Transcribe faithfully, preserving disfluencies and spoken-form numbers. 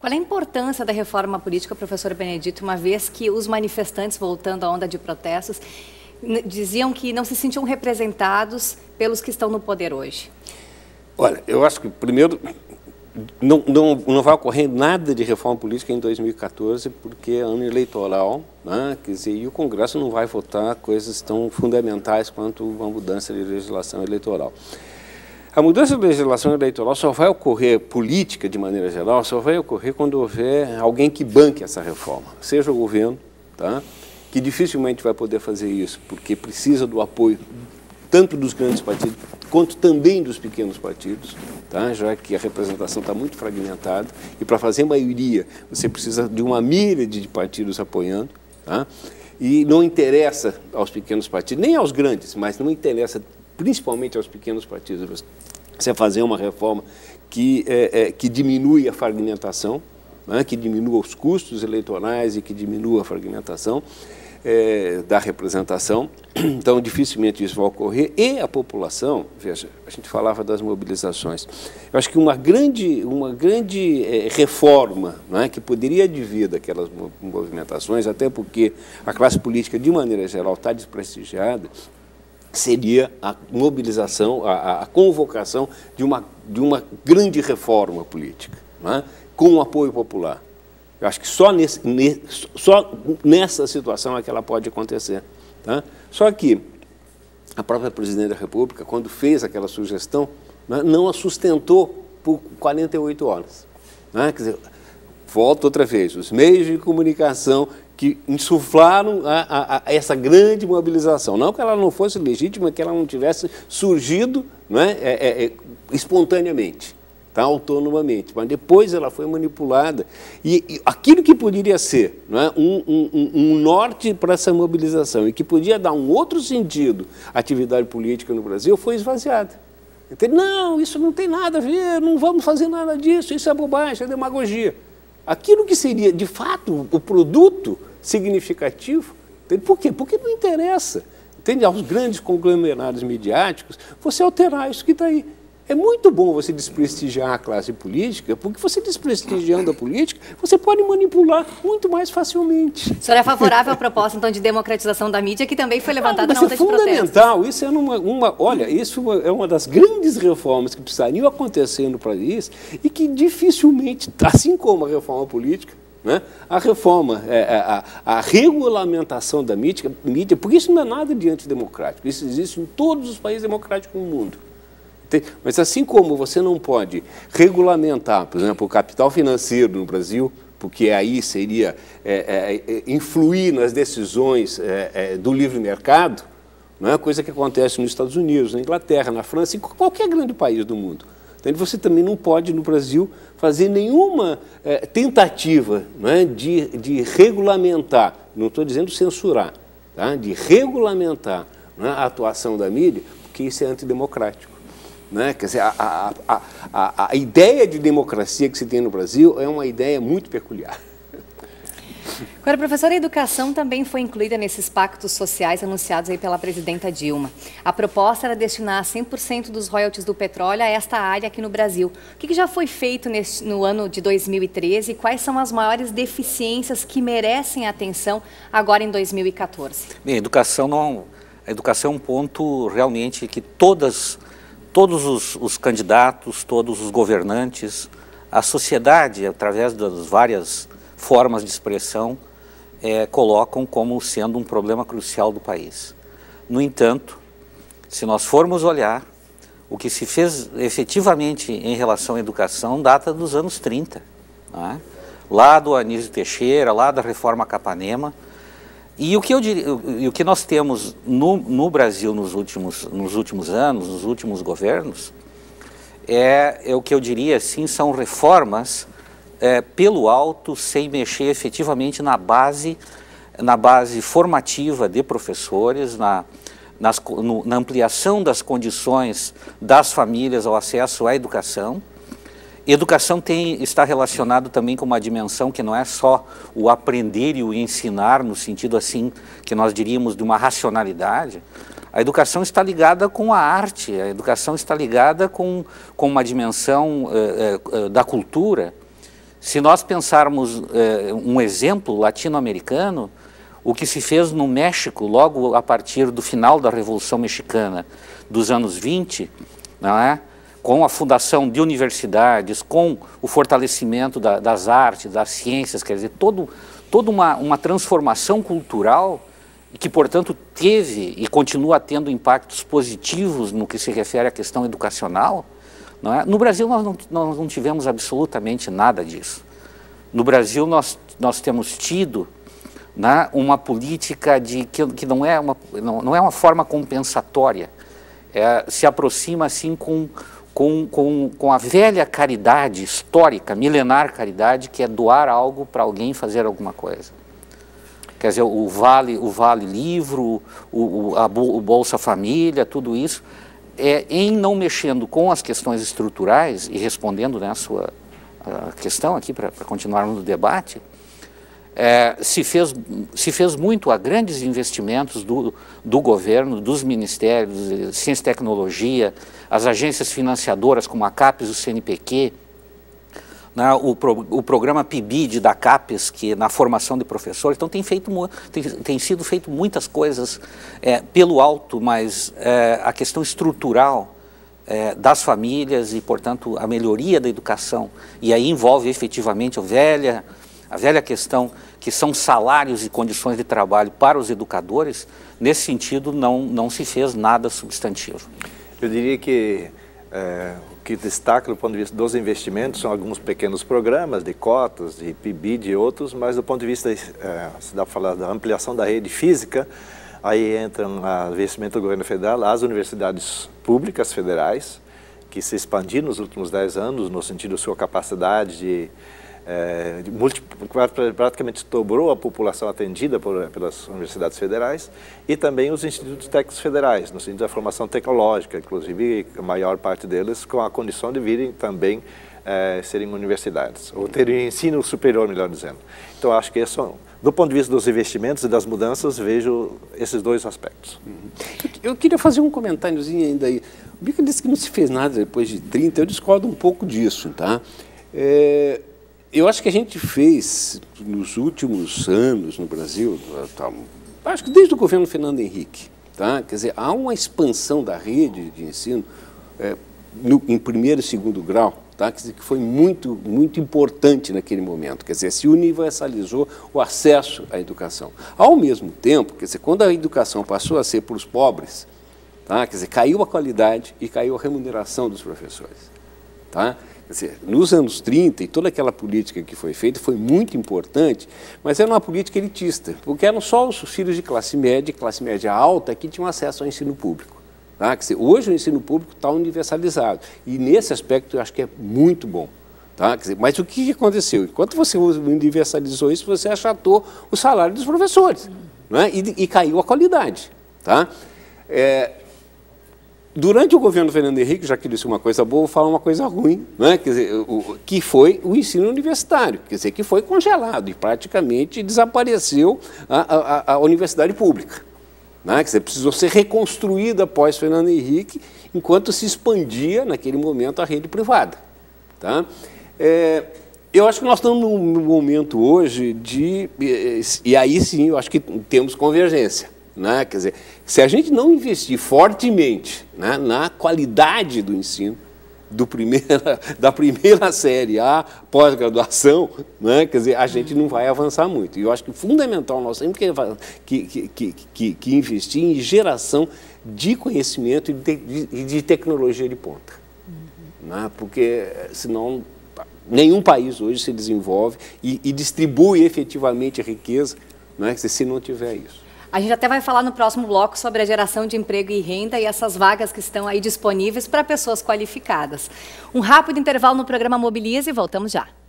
Qual é a importância da reforma política, professor Benedito, uma vez que os manifestantes, voltando à onda de protestos, diziam que não se sentiam representados pelos que estão no poder hoje? Olha, eu acho que, primeiro, não, não, não vai ocorrer nada de reforma política em dois mil e quatorze, porque é ano eleitoral, né? Quer dizer, e o Congresso não vai votar coisas tão fundamentais quanto uma mudança de legislação eleitoral. A mudança de legislação eleitoral só vai ocorrer, política de maneira geral, só vai ocorrer quando houver alguém que banque essa reforma, seja o governo, tá? Que dificilmente vai poder fazer isso, porque precisa do apoio tanto dos grandes partidos, quanto também dos pequenos partidos, tá? Já que a representação está muito fragmentada, e para fazer maioria você precisa de uma míriade de partidos apoiando, tá? E não interessa aos pequenos partidos, nem aos grandes, mas não interessa principalmente aos pequenos partidos, você fazer uma reforma que, é, é, que diminui a fragmentação, né, que diminua os custos eleitorais e que diminua a fragmentação é, da representação. Então, dificilmente isso vai ocorrer. E a população, veja, a gente falava das mobilizações. Eu acho que uma grande, uma grande é, reforma, né, que poderia advir daquelas movimentações, até porque a classe política, de maneira geral, está desprestigiada, seria a mobilização, a, a convocação de uma, de uma grande reforma política, né, com o apoio popular. Eu acho que só, nesse, só nessa situação é que ela pode acontecer. Tá? Só que a própria Presidente da República, quando fez aquela sugestão, né, não a sustentou por quarenta e oito horas. Né? Quer dizer, volto outra vez, os meios de comunicação que insuflaram a, a, a essa grande mobilização. Não que ela não fosse legítima, que ela não tivesse surgido, né, é, é, espontaneamente, tá, autonomamente, mas depois ela foi manipulada. E, e aquilo que poderia ser, né, um, um, um norte para essa mobilização e que podia dar um outro sentido à atividade política no Brasil foi esvaziado. Entende? Não, isso não tem nada a ver, não vamos fazer nada disso, isso é bobagem, é demagogia. Aquilo que seria, de fato, o produto significativo, entende? Por quê? Porque não interessa, entende? Aos grandes conglomerados midiáticos, você alterar isso que está aí. É muito bom você desprestigiar a classe política, porque você desprestigiando a política, você pode manipular muito mais facilmente. O senhor é favorável à proposta, então, de democratização da mídia, que também foi levantada na onda de protestos? É fundamental, isso é uma, uma, olha, isso é uma das grandes reformas que precisariam acontecer no país e que dificilmente, assim como a reforma política, né, a reforma, a, a, a regulamentação da mídia, mídia, porque isso não é nada de antidemocrático, isso existe em todos os países democráticos do mundo. Mas assim como você não pode regulamentar, por exemplo, o capital financeiro no Brasil, porque aí seria é, é, influir nas decisões é, é, do livre mercado, não é coisa que acontece nos Estados Unidos, na Inglaterra, na França, em qualquer grande país do mundo. Então, você também não pode, no Brasil, fazer nenhuma é, tentativa, não é, de, de regulamentar, não estou dizendo censurar, tá, de regulamentar, não é, a atuação da mídia, porque isso é antidemocrático. Né? Quer dizer, a, a, a, a, a ideia de democracia que se tem no Brasil é uma ideia muito peculiar. Agora, professor, a educação também foi incluída nesses pactos sociais anunciados aí pela presidenta Dilma. A proposta era destinar cem por cento dos royalties do petróleo a esta área aqui no Brasil. O que, que já foi feito nesse, no ano de dois mil e treze e quais são as maiores deficiências que merecem atenção agora em dois mil e quatorze? Bem, a educação, não, a educação é um ponto realmente que todas... Todos os, os candidatos, todos os governantes, a sociedade, através das várias formas de expressão, é, colocam como sendo um problema crucial do país. No entanto, se nós formos olhar, o que se fez efetivamente em relação à educação data dos anos trinta, né? Lá do Anísio Teixeira, lá da Reforma Capanema. E o que, eu diria, o que nós temos no, no Brasil nos últimos, nos últimos anos, nos últimos governos, é, é o que eu diria assim, são reformas é, pelo alto, sem mexer efetivamente na base, na base formativa de professores, na, nas, no, na ampliação das condições das famílias ao acesso à educação. Educação tem, está relacionado também com uma dimensão que não é só o aprender e o ensinar, no sentido assim que nós diríamos de uma racionalidade. A educação está ligada com a arte, a educação está ligada com, com uma dimensão eh, eh, da cultura. Se nós pensarmos eh, um exemplo latino-americano, o que se fez no México, logo a partir do final da Revolução Mexicana dos anos vinte, não é? Com a fundação de universidades, com o fortalecimento da, das artes, das ciências, quer dizer, todo, toda uma, uma transformação cultural que, portanto, teve e continua tendo impactos positivos no que se refere à questão educacional, não é? No Brasil nós não, nós não tivemos absolutamente nada disso. No Brasil nós, nós temos tido, né, uma política de, que, que não, é uma, não, não é uma forma compensatória, é, se aproxima assim com... Com, com, com a velha caridade histórica, milenar caridade, que é doar algo para alguém fazer alguma coisa. Quer dizer, o Vale, o vale Livro, o, o, a, o Bolsa Família, tudo isso, é, em não mexendo com as questões estruturais, e respondendo, né, a sua a questão aqui, para continuarmos no debate, é, se, fez, se fez muito a grandes investimentos do, do governo, dos ministérios, de ciência e tecnologia, as agências financiadoras como a CAPES e o C N P Q, né, o, pro, o programa P I B I D da CAPES, que na formação de professores, então tem, feito, tem, tem sido feito muitas coisas é, pelo alto, mas é, a questão estrutural é, das famílias e, portanto, a melhoria da educação, e aí envolve efetivamente a velha... A velha questão que são salários e condições de trabalho para os educadores, nesse sentido não, não se fez nada substantivo. Eu diria que é, o que destaca do ponto de vista dos investimentos são alguns pequenos programas de cotas, de P I B I D e outros, mas do ponto de vista, é, se dá para falar da ampliação da rede física, aí entra o investimento do governo federal, as universidades públicas federais, que se expandiram nos últimos dez anos, no sentido da sua capacidade de É, de multi, praticamente dobrou a população atendida por, pelas universidades federais, e também os institutos técnicos federais, no sentido da formação tecnológica, inclusive a maior parte deles com a condição de virem também é, serem universidades, ou terem ensino superior, melhor dizendo. Então acho que isso, do ponto de vista dos investimentos e das mudanças, vejo esses dois aspectos. Eu, eu queria fazer um comentáriozinho ainda aí. O Bica disse que não se fez nada depois de trinta, eu discordo um pouco disso, tá? É... Eu acho que a gente fez, nos últimos anos no Brasil, tá, acho que desde o governo Fernando Henrique, tá? Quer dizer, há uma expansão da rede de ensino é, no, em primeiro e segundo grau, tá? Quer dizer, que foi muito, muito importante naquele momento. Quer dizer, se universalizou o acesso à educação. Ao mesmo tempo, quer dizer, quando a educação passou a ser para os pobres, tá? Quer dizer, caiu a qualidade e caiu a remuneração dos professores, tá? Quer dizer, nos anos trinta, e toda aquela política que foi feita foi muito importante, mas era uma política elitista, porque eram só os filhos de classe média, classe média alta, que tinham acesso ao ensino público. Tá? Quer dizer, hoje o ensino público está universalizado, e nesse aspecto eu acho que é muito bom. Tá? Quer dizer, mas o que aconteceu? Enquanto você universalizou isso, você achatou o salário dos professores, né? e, e caiu a qualidade. Tá? É, Durante o governo Fernando Henrique, já que disse uma coisa boa, vou falar uma coisa ruim, né? Quer dizer, o, que foi o ensino universitário, quer dizer, que foi congelado e praticamente desapareceu a, a, a universidade pública. Né? Quer dizer, precisou ser reconstruída após Fernando Henrique, enquanto se expandia, naquele momento, a rede privada. Tá? É, eu acho que nós estamos num momento hoje de... E aí sim, eu acho que temos convergência. Né? Quer dizer, se a gente não investir fortemente, né, na qualidade do ensino, do primeira, da primeira série à pós-graduação, né, quer dizer, a gente não vai avançar muito. E eu acho que fundamental nós temos que, que, que, que, que investir em geração de conhecimento e de, de, de tecnologia de ponta. Uhum. Né? Porque senão nenhum país hoje se desenvolve e, e distribui efetivamente a riqueza, né, se não tiver isso. A gente até vai falar no próximo bloco sobre a geração de emprego e renda e essas vagas que estão aí disponíveis para pessoas qualificadas. Um rápido intervalo no programa Mobilize e voltamos já.